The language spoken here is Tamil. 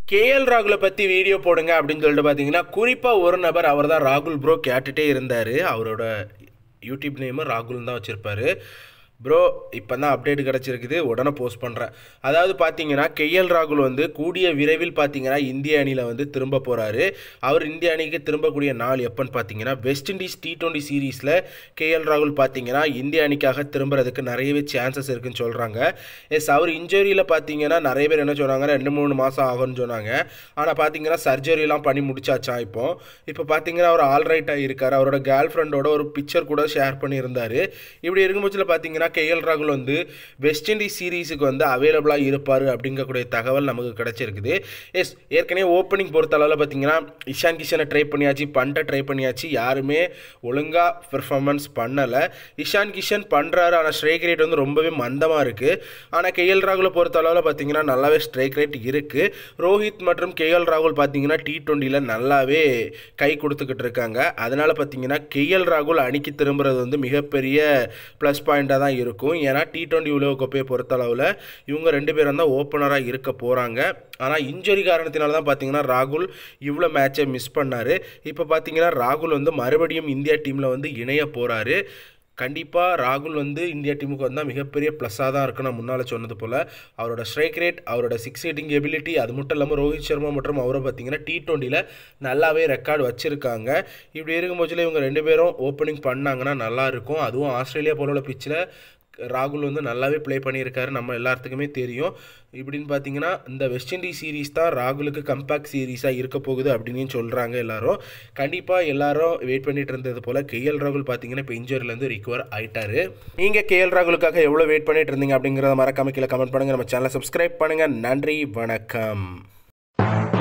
கேஎல் ராகுலை பற்றி வீடியோ போடுங்க அப்படின்னு சொல்லிட்டு பார்த்தீங்கன்னா குறிப்பாக ஒரு நபர் அவர் தான் ராகுல் ப்ரோ கேட்டுகிட்டே இருந்தார். அவரோட யூடியூப் நேமு ராகுல் தான் வச்சுருப்பார். ப்ரோ இப்போ தான் அப்டேட் கிடச்சிருக்குது, உடனே போஸ்ட் பண்ணுறேன். அதாவது பார்த்தீங்கன்னா கேஎல் ராகுல் வந்து கூடிய விரைவில் பார்த்தீங்கன்னா இந்திய அணியில் வந்து திரும்ப போகிறாரு. அவர் இந்திய அணிக்கு திரும்பக்கூடிய நாள் எப்போன்னு பார்த்தீங்கன்னா வெஸ்ட் இண்டீஸ் T20 சீரீஸில் கேஎல் ராகுல் பார்த்தீங்கன்னா இந்திய அணிக்காக திரும்புறதுக்கு நிறையவே சான்சஸ் இருக்குன்னு சொல்கிறாங்க. அவர் இன்ஜுரியில் பார்த்தீங்கன்னா நிறைய பேர் என்ன சொன்னாங்க, 2-3 மாதம் ஆகும்னு சொன்னாங்க. ஆனால் பார்த்தீங்கன்னா சர்ஜரிலாம் பண்ணி முடிச்சாச்சா. இப்போ பார்த்தீங்கன்னா அவர் ஆல்ரைட்டாக இருக்கார். அவரோட கேர்ள் ஃப்ரெண்டோட ஒரு பிக்சர் கூட ஷேர் பண்ணியிருந்தார். இப்படி இருக்கும்போது பார்த்தீங்கன்னா கேஎல் ராகுல் வந்து வெஸ்ட் இண்டீஸ் சீரீஸுக்கு வந்து அவைலபிளாக இருப்பார் அப்படிங்கக்கூடிய தகவல் நமக்கு கிடச்சிருக்குது. ஏற்கனவே ஓப்பனிங் பொறுத்தளவில் பார்த்தீங்கன்னா இஷான் கிஷனை ட்ரை பண்ணியாச்சு, பண்டை ட்ரை பண்ணியாச்சு, யாருமே ஒழுங்காக பெர்ஃபார்மன்ஸ் பண்ணலை. இஷான் கிஷன் பண்ணுறாரு, ஆனால் ஸ்ட்ரைக் ரேட் வந்து ரொம்பவே மந்தமாக இருக்குது. ஆனால் கேஎல் ராகுலை பொறுத்தளவில் பார்த்தீங்கன்னா நல்லாவே ஸ்ட்ரைக் ரேட் இருக்குது. ரோஹித் மற்றும் கேஎல் ராகுல் பார்த்தீங்கன்னா T20யில் நல்லாவே கை கொடுத்துக்கிட்டு இருக்காங்க. அதனால் பார்த்தீங்கன்னா கேஎல் ராகுல் அணிக்கு திரும்புறது வந்து மிகப்பெரிய ப்ளஸ் பாயிண்ட்டாக தான் இருக்கும். ஏன்னா T20 உலகக்கோப்பையை பொறுத்தளவில் இவங்க 2 பேரும் தான் ஓப்பனராக இருக்க போகிறாங்க. ஆனால் இன்ஜுரி காரணத்தினால தான் பார்த்தீங்கன்னா ராகுல் இவ்வளோ மேட்சை மிஸ் பண்ணார். இப்போ பார்த்தீங்கன்னா ராகுல் வந்து மறுபடியும் இந்தியா டீமில் வந்து இணைய போகிறாரு. கண்டிப்பாக ராகுல் வந்து இந்தியா டீமுக்கு வந்தால் மிகப்பெரிய ப்ளஸ்ஸாக தான் இருக்கும். நான் முன்னால் சொன்னது போல் அவரோட ஸ்ட்ரைக் ரேட், அவரோட சிக்ஸ் ஹிட்டிங் எபிலிட்டி, அது மட்டும் இல்லாமல் ரோஹித் சர்மா மற்றும் அவரை பார்த்தீங்கன்னா T20யில் நல்லாவே ரெக்கார்டு வச்சுருக்காங்க. இப்படி இருக்கும்போதில் இவங்க 2 பேரும் ஓப்பனிங் பண்ணாங்கன்னா நல்லாயிருக்கும். அதுவும் ஆஸ்திரேலியா போல பிச்சில் ராகுல் வந்து நல்லாவே ப்ளே பண்ணியிருக்காரு, நம்ம எல்லாத்துக்குமே தெரியும். இப்படின்னு பார்த்தீங்கன்னா இந்த வெஸ்ட் இண்டீஸ் சீரீஸ் தான் ராகுலுக்கு கம்பேக்ட் சீரீஸாக இருக்க போகுது அப்படின்னு சொல்கிறாங்க எல்லாரும். கண்டிப்பாக எல்லாரும் வெயிட் பண்ணிட்டு இருந்தது போல் கேஎல் ராகுல் பார்த்தீங்கன்னா இப்போ இன்ஜுரியிலேருந்து ரிகவர் ஆகிட்டாரு. நீங்கள் கேஎல் ராகுலுக்காக எவ்வளோ வெயிட் பண்ணிட்டு இருந்தீங்க அப்படிங்கிறத மறக்காம கீழே கமெண்ட் பண்ணுங்கள். நம்ம சேனலை சப்ஸ்கிரைப் பண்ணுங்கள். நன்றி, வணக்கம்.